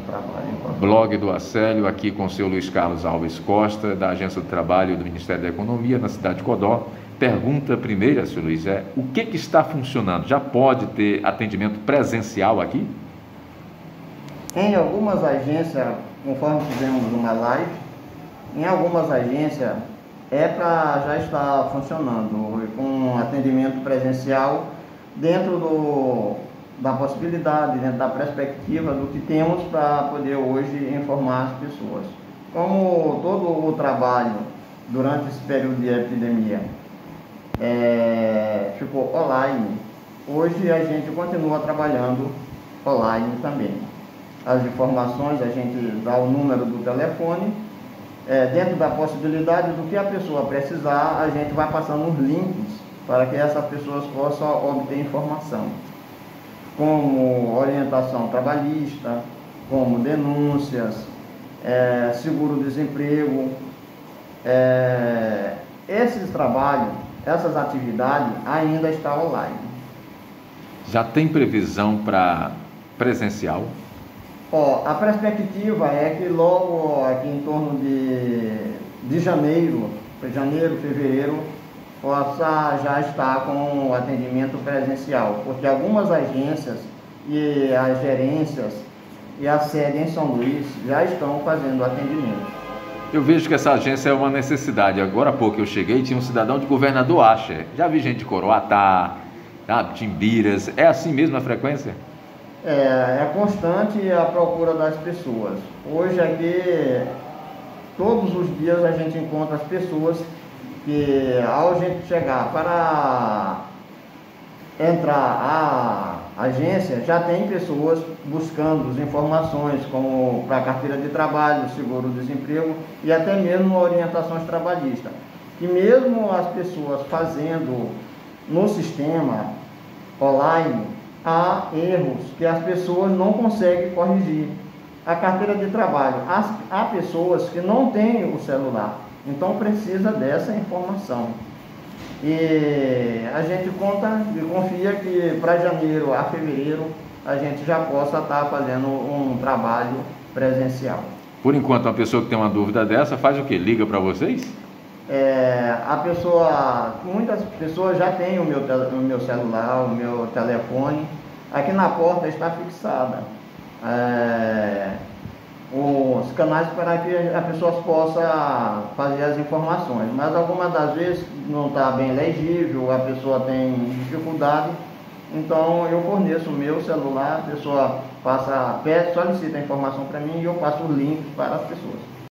trabalho. Blog do Acélio, aqui com o seu Luiz Carlos Alves Costa, da Agência do Trabalho do Ministério da Economia, na cidade de Codó. Pergunta primeira, senhor Luiz, o que está funcionando? Já pode ter atendimento presencial aqui? Em algumas agências, conforme fizemos uma live, em algumas agências já está funcionando com atendimento presencial dentro da possibilidade, dentro da perspectiva do que temos para poder hoje informar as pessoas. Como todo o trabalho durante esse período de epidemia ficou online, hoje a gente continua trabalhando online também. As informações, a gente dá o número do telefone, dentro da possibilidade do que a pessoa precisar, a gente vai passando os links para que essas pessoas possam obter informação, como orientação trabalhista, como denúncias, seguro-desemprego. Esses trabalhos, essas atividades ainda estão online. Já tem previsão para presencial? A perspectiva é que logo aqui em torno de janeiro, fevereiro, possa já estar com o atendimento presencial, porque algumas agências e as gerências e a sede em São Luís já estão fazendo atendimento. Eu vejo que essa agência é uma necessidade. Agora há pouco eu cheguei e tinha um cidadão de Governador Acher. Já vi gente de Coroatá, Timbiras. É assim mesmo a frequência? É constante a procura das pessoas. Hoje aqui, todos os dias a gente encontra as pessoas que, ao gente chegar para entrar à agência, já tem pessoas buscando as informações, como para a carteira de trabalho, seguro-desemprego e até mesmo orientações trabalhistas. E mesmo as pessoas fazendo no sistema online, há erros que as pessoas não conseguem corrigir. A carteira de trabalho, há pessoas que não têm o celular, então precisa dessa informação. E a gente conta e confia que para janeiro a fevereiro a gente já possa estar fazendo um trabalho presencial. Por enquanto, uma pessoa que tem uma dúvida dessa faz o quê? Liga para vocês? Muitas pessoas já têm o meu celular, o meu telefone. Aqui na porta está fixada os canais para que as pessoas possam fazer as informações, mas algumas das vezes não está bem legível, a pessoa tem dificuldade, então eu forneço o meu celular, a pessoa solicita a informação para mim e eu passo os links para as pessoas.